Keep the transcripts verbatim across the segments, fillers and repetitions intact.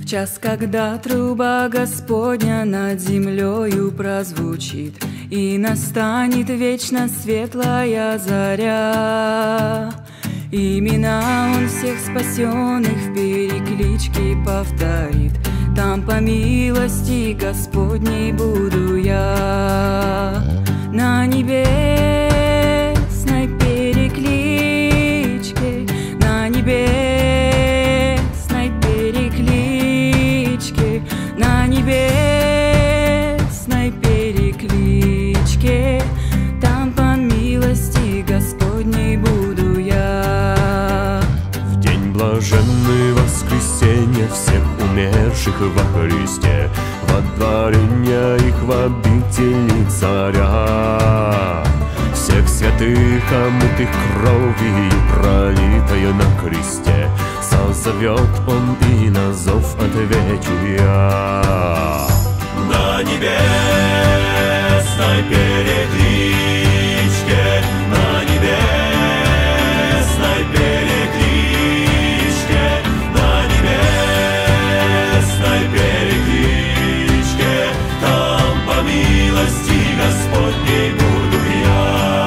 час, когда труба Господня над землею прозвучит, и настанет вечно светлая заря. Имена Он всех спасенных в перекличке повторит. Там по милости Господней буду я. На небесной перекличке, на небесной перекличке, на небесной перекличке, там по милости Господней буду я. В день блаженный воскресенья всех умерших во Христе, водворения их в обители царя, всех святых, омытых кровью пролитою на кресте, созовет Он, и на зов отвечу я. На небесной перекличке, на небесной перекличке, на небесной перекличке, там по милости Господней буду я.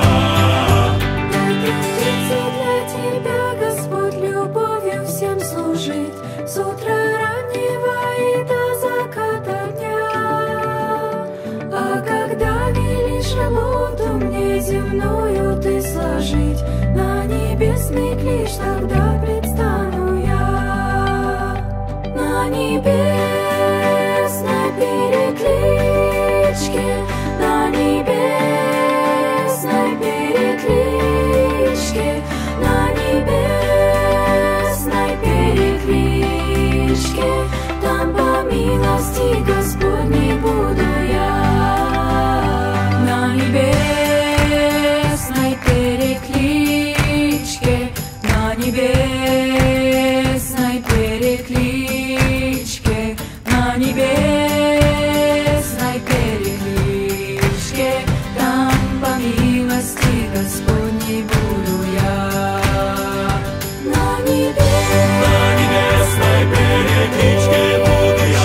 С утра раннего и до заката дня. А когда велишь работу мне земную ты сложить, на небесный клич тогда предстану я. На небесной перекличке, на небесной перекличке, на небесной перекличке, там по милости Господней буду я. На небесной перекличке, на небесной перекличке, на небесной перекличке, там по милости Господней буду я. На небесной перекличке буду я.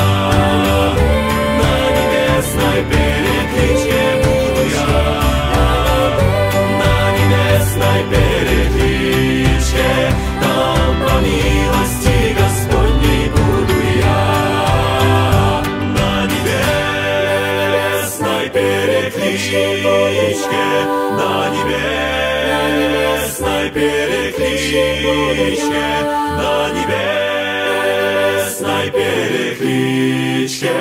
На небесной перекличке буду я. На небесной перекличке, там по милости Господней буду я. На небесной перекличке, на небесной перекличке, на небесной перекличке,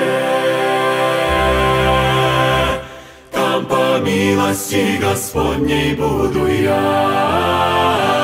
там по милости Господней буду я.